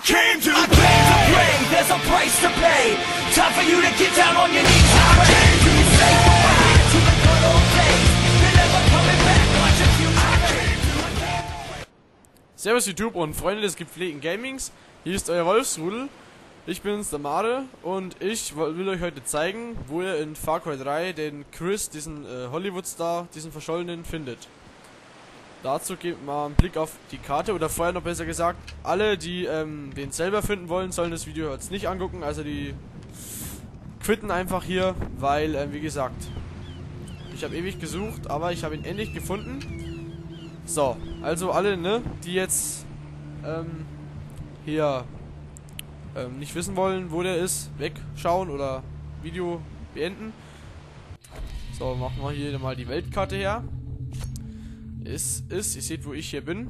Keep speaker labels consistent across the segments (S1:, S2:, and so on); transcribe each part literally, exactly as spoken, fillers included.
S1: came to play. There's a price to pay. Time for you to get down on your knees. I came to say goodbye to the good old days. You're never coming back. Watch your future.
S2: Servus YouTube und Freunde des gepflegten Gamings. Hier ist euer Wolfsrudel. Ich bin's, der Mare, und ich will euch heute zeigen, wo ihr in Far Cry drei den Chris, diesen äh, Hollywood-Star, diesen Verschollenen, findet. Dazu gebt mal einen Blick auf die Karte, oder vorher noch besser gesagt, alle, die ähm, den selber finden wollen, sollen das Video jetzt nicht angucken, also die quitten einfach hier, weil, äh, wie gesagt, ich habe ewig gesucht, aber ich habe ihn endlich gefunden. So, also alle, ne, die jetzt ähm, hier ähm, nicht wissen wollen, wo der ist, wegschauen oder Video beenden. So, machen wir hier mal die Weltkarte her. Ist, ist, ihr seht, wo ich hier bin.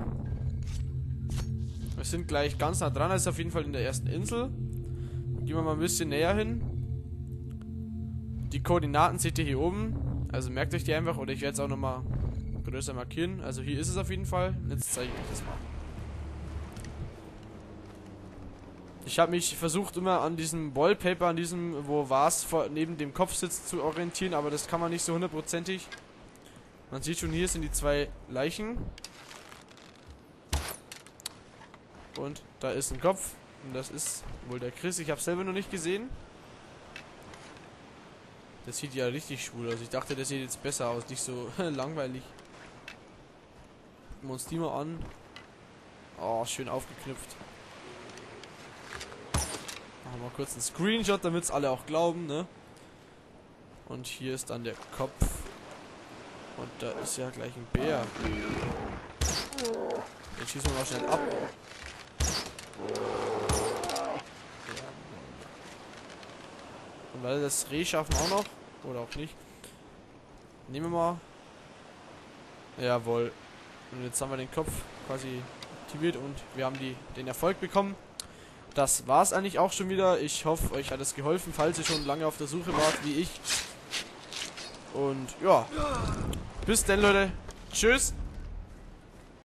S2: Wir sind gleich ganz nah dran, das ist auf jeden Fall in der ersten Insel. Gehen wir mal ein bisschen näher hin. Die Koordinaten seht ihr hier oben. Also merkt euch die einfach, oder ich werde es auch nochmal größer markieren. Also hier ist es auf jeden Fall. Jetzt zeige ich euch das mal. Ich habe mich versucht immer an diesem Wallpaper, an diesem, wo Vars neben dem Kopf sitzt, zu orientieren, aber das kann man nicht so hundertprozentig. Man sieht schon, hier sind die zwei Leichen. Und da ist ein Kopf. Und das ist wohl der Chris. Ich habe es selber noch nicht gesehen. Das sieht ja richtig schwul aus. Ich dachte, das sieht jetzt besser aus. Nicht so langweilig. Gucken wir uns die mal an. Oh, schön aufgeknüpft. Machen wir mal kurz einen Screenshot, damit es alle auch glauben, ne? Und hier ist dann der Kopf. Und da ist ja gleich ein Bär. Den schießen wir mal schnell ab. Und weil das Reh schaffen auch noch. Oder auch nicht. Nehmen wir mal. Jawohl. Und jetzt haben wir den Kopf quasi aktiviert und wir haben die, den Erfolg bekommen. Das war's eigentlich auch schon wieder. Ich hoffe, euch hat es geholfen, falls ihr schon lange auf der Suche wart, wie ich. Und ja. Bis dann, Leute. Tschüss.